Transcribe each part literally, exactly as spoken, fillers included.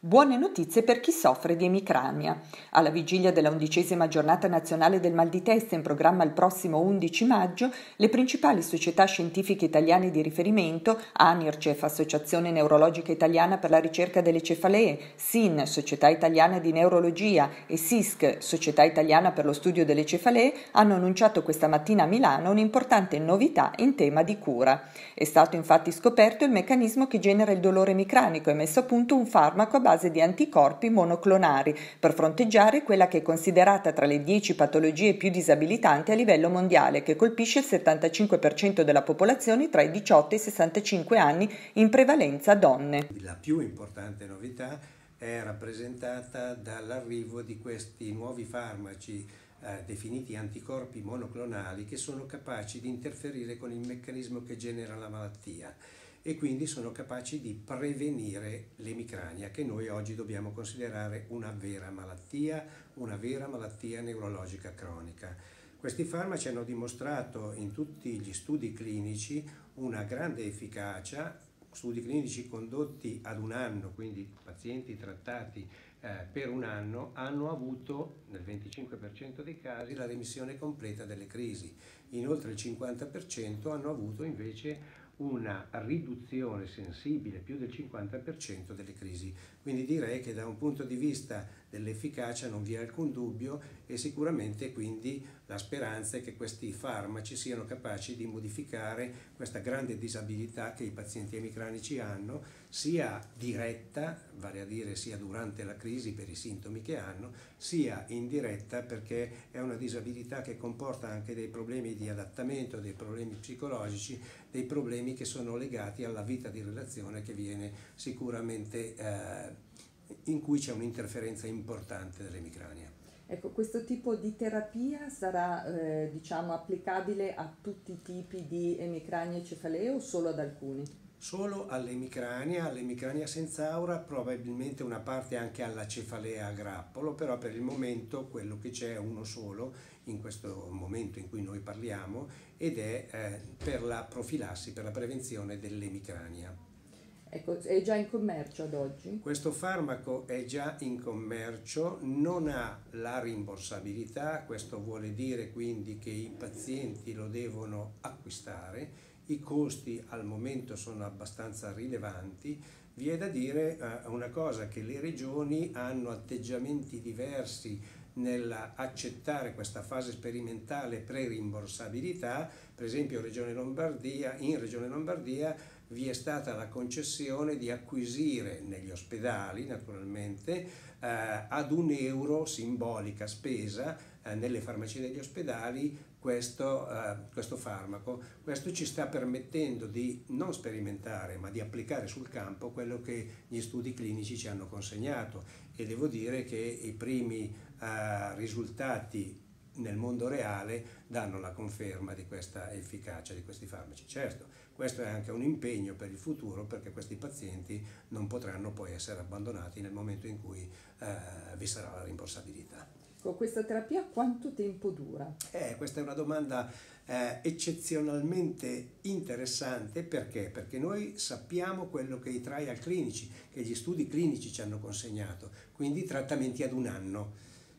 Buone notizie per chi soffre di emicrania. Alla vigilia della undicesima giornata nazionale del mal di testa in programma il prossimo undici maggio, le principali società scientifiche italiane di riferimento, ANIRCEF, Associazione Neurologica Italiana per la ricerca delle cefalee, S I N, Società Italiana di Neurologia, e S I S C, Società Italiana per lo Studio delle Cefalee, hanno annunciato questa mattina a Milano un'importante novità in tema di cura. È stato infatti scoperto il meccanismo che genera il dolore emicranico e messo a punto un farmaco a base di anticorpi monoclonari per fronteggiare quella che è considerata tra le dieci patologie più disabilitanti a livello mondiale, che colpisce il settantacinque per cento della popolazione tra i diciotto e i sessantacinque anni, in prevalenza donne. La più importante novità è rappresentata dall'arrivo di questi nuovi farmaci eh, definiti anticorpi monoclonali, che sono capaci di interferire con il meccanismo che genera la malattia e quindi sono capaci di prevenire l'emicrania, che noi oggi dobbiamo considerare una vera malattia, una vera malattia neurologica cronica. Questi farmaci hanno dimostrato in tutti gli studi clinici una grande efficacia, studi clinici condotti ad un anno, quindi pazienti trattati eh, per un anno hanno avuto nel venticinque per cento dei casi la remissione completa delle crisi. In oltre il cinquanta per cento hanno avuto invece una riduzione sensibile, più del cinquanta per cento delle crisi. Quindi direi che da un punto di vista dell'efficacia non vi è alcun dubbio, e sicuramente quindi la speranza è che questi farmaci siano capaci di modificare questa grande disabilità che i pazienti emicranici hanno, sia diretta, vale a dire sia durante la crisi per i sintomi che hanno, sia indiretta perché è una disabilità che comporta anche dei problemi di adattamento, dei problemi psicologici, dei problemi che sono legati alla vita di relazione, che viene sicuramente eh, in cui c'è un'interferenza importante dell'emicrania. Ecco, questo tipo di terapia sarà eh, diciamo applicabile a tutti i tipi di emicranie e cefalee o solo ad alcuni? Solo all'emicrania, all'emicrania senza aura, probabilmente una parte anche alla cefalea a grappolo, però per il momento quello che c'è è uno solo in questo momento in cui noi parliamo, ed è eh, per la profilassi, per la prevenzione dell'emicrania. Ecco, è già in commercio ad oggi? Questo farmaco è già in commercio, non ha la rimborsabilità, questo vuole dire quindi che i pazienti lo devono acquistare, i costi al momento sono abbastanza rilevanti. Vi è da dire eh, una cosa, che le regioni hanno atteggiamenti diversi nell'accettare questa fase sperimentale pre-rimborsabilità. Per esempio Regione Lombardia, in Regione Lombardia vi è stata la concessione di acquisire negli ospedali, naturalmente, eh, ad un euro simbolica spesa eh, nelle farmacie degli ospedali questo, eh, questo farmaco. Questo ci sta permettendo di non sperimentare, ma di applicare sul campo quello che gli studi clinici ci hanno consegnato, e devo dire che i primi eh, risultati nel mondo reale danno la conferma di questa efficacia di questi farmaci. Certo, questo è anche un impegno per il futuro, perché questi pazienti non potranno poi essere abbandonati nel momento in cui eh, vi sarà la rimborsabilità. Con questa terapia quanto tempo dura? Eh, questa è una domanda eh, eccezionalmente interessante. Perché? Perché noi sappiamo quello che i trial clinici, che gli studi clinici ci hanno consegnato, quindi trattamenti ad un anno.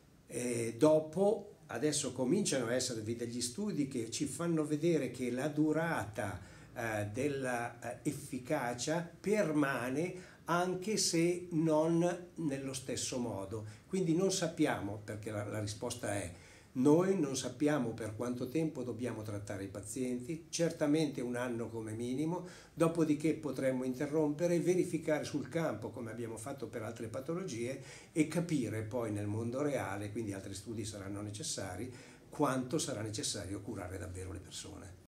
E dopo adesso cominciano a esservi degli studi che ci fanno vedere che la durata eh, dell'efficacia permane, anche se non nello stesso modo. Quindi non sappiamo, perché la, la risposta è noi non sappiamo per quanto tempo dobbiamo trattare i pazienti, certamente un anno come minimo, dopodiché potremmo interrompere, verificare sul campo, come abbiamo fatto per altre patologie, e capire poi nel mondo reale, quindi altri studi saranno necessari, quanto sarà necessario curare davvero le persone.